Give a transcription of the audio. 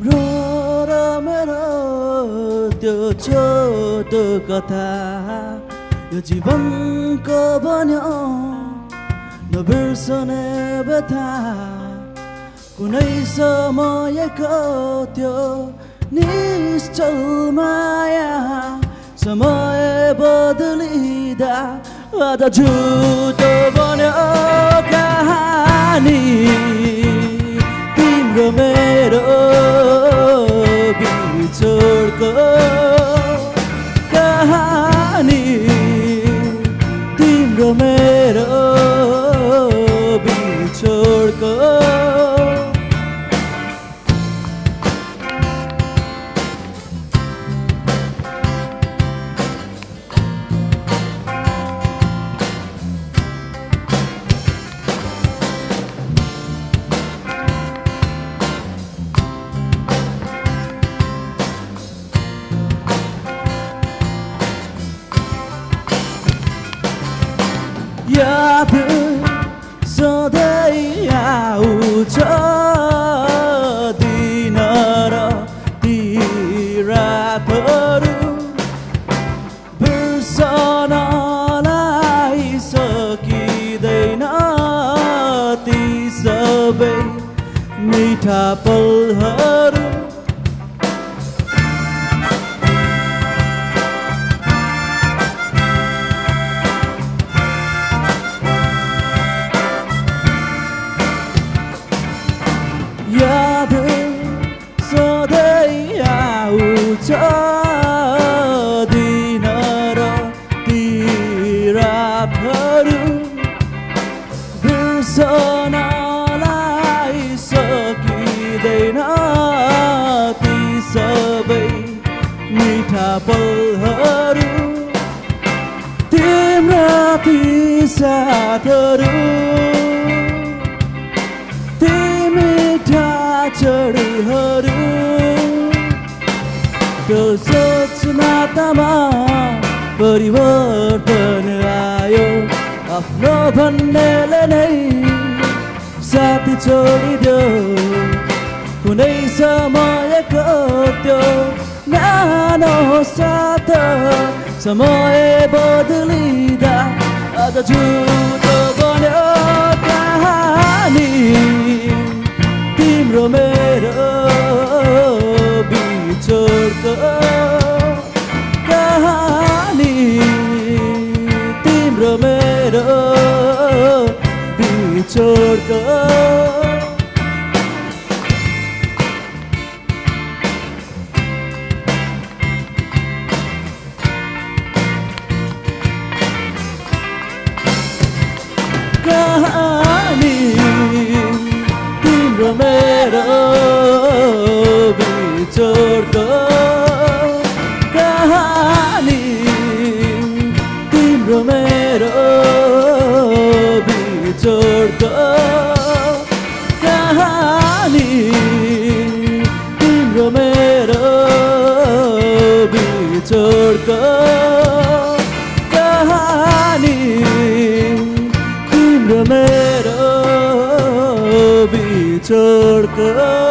तिम्रो र मेरो त्यो छोटो कथा यो जीवनको बन्यो नबिर्सने व्यथा कुनै समयको त्यो निश्चल माया समय बदलिँदा आज झुटो बन्यो कहानी तिम्रो मेरो बिछोडको कहानी तिम्रो मेरो बिछोडको याद सधैँ आउँछ दिन र ती रातहरू बिर्सनलाई सकिँदैन ती सबै मिठा पलहरू याद सधैँ आउँछ दिन र ती रातहरू बिर्सनलाई सकिँदैन ती सबै मिठा पलहरू तिम्रा ती साथहरू चढहरू त्यो सोच नातामा परिवर्तन आयो आफ्नो भन्नेले नै साथी छोडिदियो कुनै समयको त्यो नानो साथ समय बदलिँदा आज झुटो बन्यो कहानी तिम्रो मेरो बिछोडको कहानी तिम्रो मेरो बिछोडको कहानी तिम्रो मेरो बिछोडको कहानी तिम्रो मेरो बिछोडको कहानी तिम्रो मेरो बिछोडको कहानी तिम्रो मेरो बिछोडको